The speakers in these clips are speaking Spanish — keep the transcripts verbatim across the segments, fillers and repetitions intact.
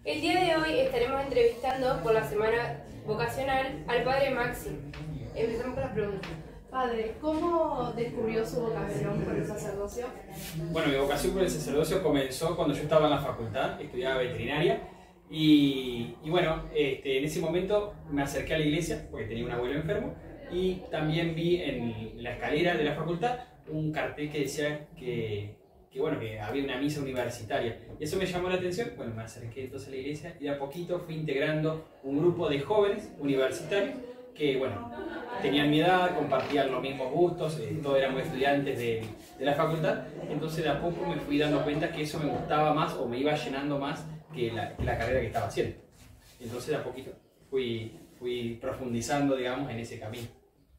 El día de hoy estaremos entrevistando por la semana vocacional al padre Maxi. Empezamos con las preguntas. Padre, ¿cómo descubrió su vocación por el sacerdocio? Bueno, mi vocación por el sacerdocio comenzó cuando yo estaba en la facultad, estudiaba veterinaria y, y bueno, este, en ese momento me acerqué a la iglesia porque tenía un abuelo enfermo y también vi en la escalera de la facultad un cartel que decía que, que, bueno, que había una misa universitaria y eso me llamó la atención. Bueno, me acerqué entonces a la iglesia y de a poquito fui integrando un grupo de jóvenes universitarios que, bueno, tenían mi edad, compartían los mismos gustos, eh, todos éramos estudiantes de, de la facultad, entonces de a poco me fui dando cuenta que eso me gustaba más o me iba llenando más que la, que la carrera que estaba haciendo. Entonces de a poquito fui, fui profundizando, digamos, en ese camino.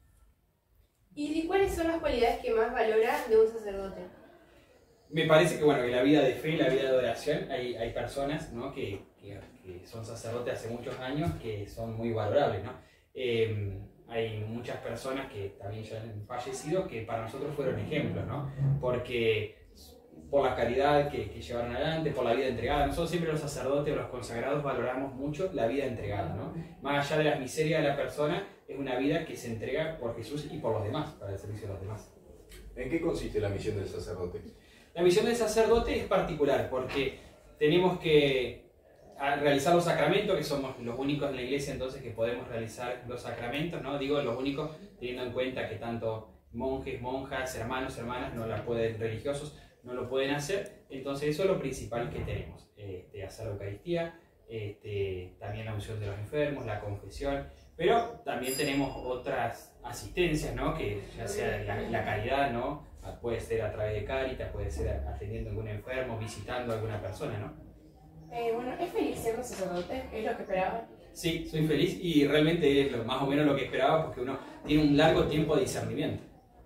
¿Y cuáles son las cualidades que más valora de un sacerdote? Me parece que, bueno, que la vida de fe, la vida de oración, hay, hay personas, ¿no?, que, que, que son sacerdotes hace muchos años que son muy valorables, ¿no? Eh, hay muchas personas que también ya han fallecido que para nosotros fueron ejemplos, ¿no? Porque por la caridad que, que llevaron adelante, por la vida entregada. Nosotros siempre los sacerdotes o los consagrados valoramos mucho la vida entregada, ¿no? Más allá de las miserias de la persona, es una vida que se entrega por Jesús y por los demás, para el servicio de los demás. ¿En qué consiste la misión del sacerdote? La misión del sacerdote es particular porque tenemos que realizar los sacramentos, que somos los únicos en la iglesia entonces que podemos realizar los sacramentos, ¿no? Digo los únicos teniendo en cuenta que tanto monjes, monjas, hermanos, hermanas, no la pueden, religiosos, no lo pueden hacer. Entonces eso es lo principal que tenemos, este, hacer la Eucaristía, este, también la unción de los enfermos, la confesión, pero también tenemos otras asistencias, ¿no? Que ya sea la, la caridad, ¿no? Puede ser a través de Cáritas, puede ser atendiendo a algún enfermo, visitando a alguna persona, ¿no? Eh, bueno, ¿es feliz siendo sacerdote? ¿Es lo que esperaba? Sí, soy feliz y realmente es lo, más o menos lo que esperaba porque uno tiene un largo tiempo de discernimiento.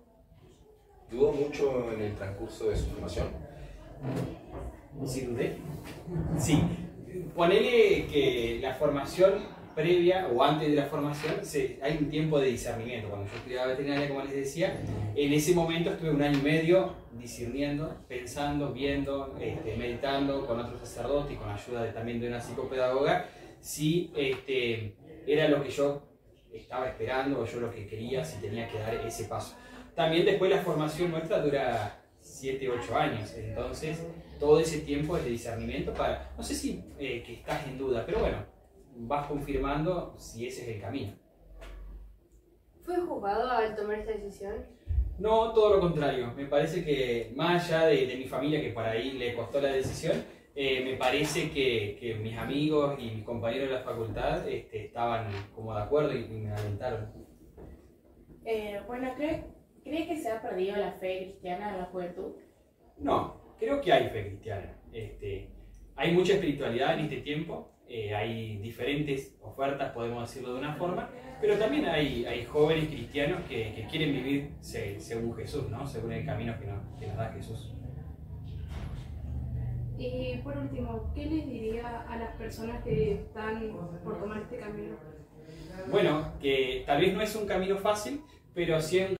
¿Dudó mucho en el transcurso de su formación? ¿Sí dudé? Sí. Ponele que la formación previa o antes de la formación se, hay un tiempo de discernimiento. Cuando yo estudiaba veterinaria, como les decía, en ese momento estuve un año y medio discerniendo, pensando, viendo, este, meditando con otros sacerdotes y con la ayuda de, también de una psicopedagoga, si este, era lo que yo estaba esperando o yo lo que quería, si tenía que dar ese paso. También después la formación nuestra dura siete, ocho años, entonces todo ese tiempo es de discernimiento para, no sé si eh, que estás en duda, pero bueno, vas confirmando si ese es el camino. ¿Fue juzgado al tomar esta decisión? No, todo lo contrario. Me parece que más allá de, de mi familia, que por ahí le costó la decisión, eh, me parece que, que mis amigos y mis compañeros de la facultad este, estaban como de acuerdo y, y me alentaron. Eh, bueno, ¿cree, ¿cree que se ha perdido la fe cristiana en la juventud? No, creo que hay fe cristiana. Este, hay mucha espiritualidad en este tiempo. Eh, hay diferentes ofertas, podemos decirlo de una forma, pero también hay, hay jóvenes cristianos que, que quieren vivir se, según Jesús, ¿no? Según el camino que nos, que nos da Jesús. Y por último, ¿qué les diría a las personas que están por tomar este camino? Bueno, que tal vez no es un camino fácil, pero sí es un